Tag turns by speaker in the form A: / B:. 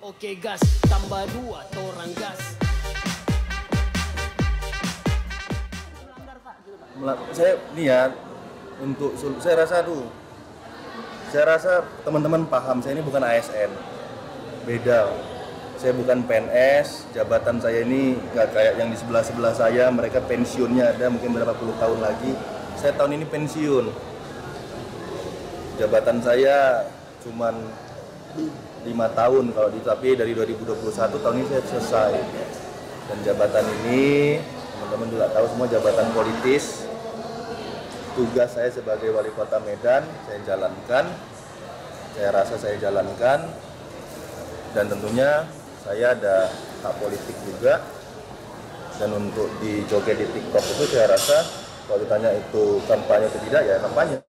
A: Oke gas, tambah 2 orang gas.
B: Saya niat untuk saya rasa teman-teman paham, saya ini bukan ASN, beda. Saya bukan PNS, jabatan saya ini nggak kayak yang di sebelah saya, mereka pensiunnya ada mungkin berapa puluh tahun lagi. Saya tahun ini pensiun. Jabatan saya cuman 5 tahun kalau tapi dari 2021 tahun ini saya selesai. Dan jabatan ini teman-teman juga tahu semua jabatan politis. Tugas saya sebagai wali kota Medan saya jalankan. Saya rasa saya jalankan. Dan tentunya saya ada hak politik juga. Dan untuk di joget di TikTok itu saya rasa kalau ditanya itu kampanye atau tidak, ya kampanye.